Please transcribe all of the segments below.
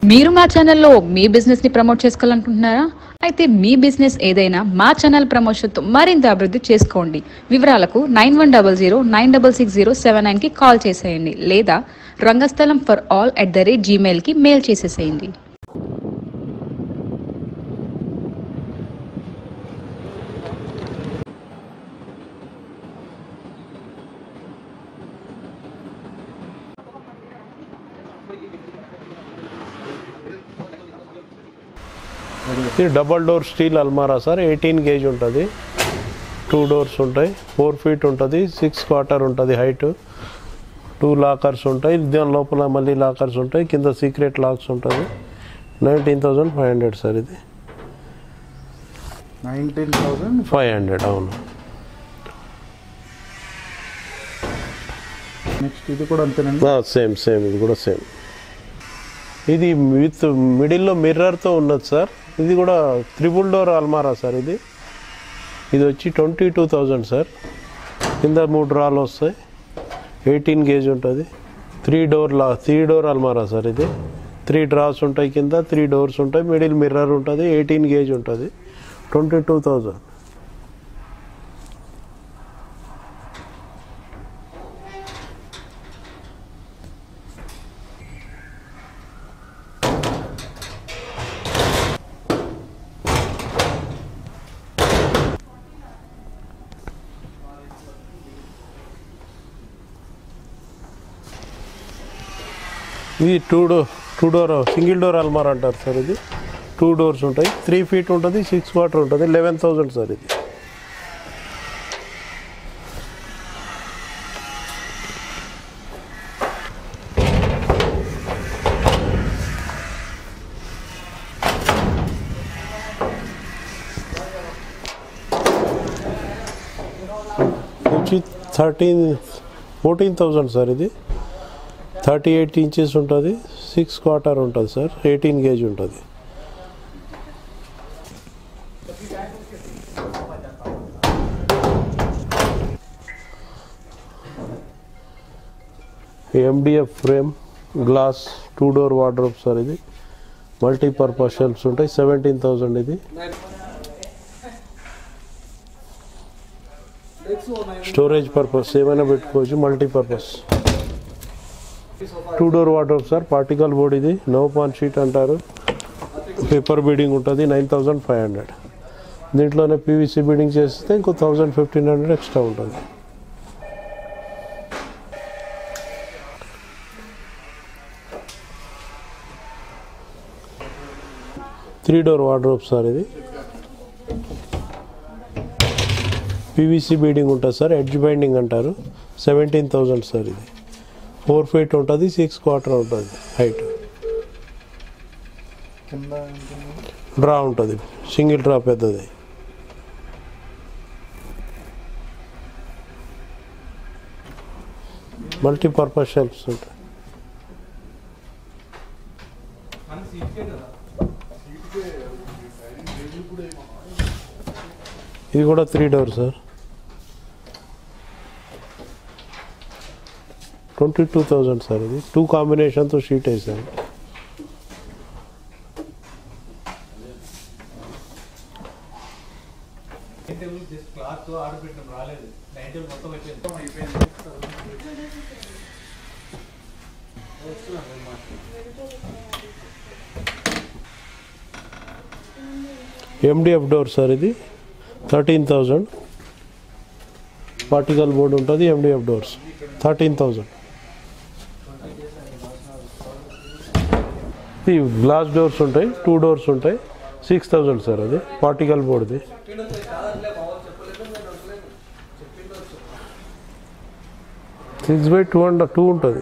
మీరు మా ఛానల్లో మీ బిజినెస్ ని ప్రమోట్ చేసుకోవాలనుకుంటున్నారా? అయితే మీ బిజినెస్ ఏదైనా మా ఛానల్ ప్రమోషన్ తో మరింత అభివృద్ధి చేసుకోండి. వివరాలకు 9100966079 కి కాల్ చేసేయండి లేదా rangastalam4all@gmail కి మెయిల్ చేసేసేయండి. ఇది డబల్ డోర్ స్టీల్ అల్మారా సార్. 18 గేజ్ ఉంటుంది, 2 డోర్స్ ఉంటాయి, 4 ఫీట్ ఉంటుంది, 6 క్వార్టర్ ఉంటుంది హైట్, 2 లాకర్స్ ఉంటాయి, దాని లోపల మళ్ళీ లాకర్స్ ఉంటాయి, కింద సీక్రెట్ లాక్స్ ఉంటుంది. 19,500 సార్. ఇది 19,500 అవును. నెక్స్ట్ ఇది కూడా అంతేనండి? సేమ్ ఇది కూడా సేమ్. ఇది విత్ మిడిల్లో మిర్రర్తో ఉన్నది సార్. ఇది కూడా 3 డోర్ అల్మారా సార్. ఇది వచ్చి 22,000 సార్. కింద 3 డ్రాలు వస్తాయి, 18 గేజ్ ఉంటుంది, 3 డోర్ అల్మారా సార్. ఇది 3 డ్రాస్ ఉంటాయి, కింద 3 డోర్స్ ఉంటాయి, మిడిల్ మిర్రర్ ఉంటుంది, 18 గేజ్ ఉంటుంది, 22,000. ఇది 2 డోర్ సింగిల్ డోర్ అల్మారా అంటారు సార్. ఇది 2 డోర్స్ ఉంటాయి, 3 ఫీట్ ఉంటుంది, 6 క్వార్టర్ ఉంటుంది, 11,000 సార్. ఇది వచ్చి 14,000 సార్. ఇది 38 ఇంచెస్ ఉంటుంది, 6 క్వార్టర్ ఉంటుంది సార్, 18 గేజ్ ఉంటుంది. MDF frame glass 2 door wardrobe sir. ఇది మల్టీపర్పస్ షెల్ఫ్స్ ఉంటాయి, 17,000. ఇది స్టోరేజ్ పర్పస్ ఏమైనా పెట్టుకోవచ్చు, multipurpose. 2 door wardrobe sir. Particle board. ఇది నో పాన్ షీట్ అంటారు, పేపర్ బీడింగ్ ఉంటుంది, 9,500. దీంట్లోనే PVC బీడింగ్ చేస్తే ఇంకో 1,000-1,500 ఎక్స్ట్రా ఉంటుంది. Three door wardrobe sir. ఇది PVC బీడింగ్ ఉంటుంది సార్, ఎడ్జ్ బైండింగ్ అంటారు, 17,000 సార్. ఇది 4 ఫీట్ ఉంటుంది, 6 క్వార్టర్ ఉంటుంది హైట్, డ్రా ఉంటుంది, సింగిల్ డ్రా పెద్దది. మల్టీపర్పస్ షెల్ఫ్స్ ఉంటాయి. ఇది కూడా 3 డోర్ సార్. 22,000 సార్. ఇది 2 కాంబినేషన్తో షీట్ వేసాను. MDF door sir. ఇది 13,000. పార్టికల్ బోర్డు ఉంటుంది, MDF డోర్స్ 13,000. ఈ గ్లాస్ డోర్స్ ఉంటాయి, 2 డోర్స్ ఉంటాయి, 6,000 సార్. అది పార్టికల్ బోర్డుది. సిక్స్ బై 2 ఉంటుంది.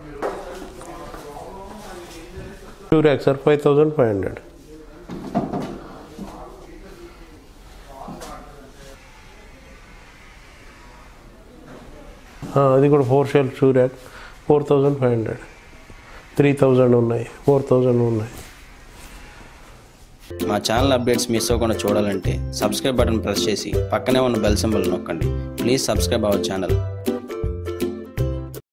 2 ర్యాక్ సార్, 5,500. అది కూడా 4 షెల్ఫ్ 2 ర్యాక్, 4,500. 3,000 ఉన్నాయి, 4,000 ఉన్నాయి. మా ఛానల్ అప్డేట్స్ మిస్ అవ్వకుండా చూడాలంటే సబ్స్క్రైబ్ బటన్ ప్రెస్ చేసి పక్కనే ఉన్న బెల్ సింబల్ నొక్కండి. Please subscribe our channel.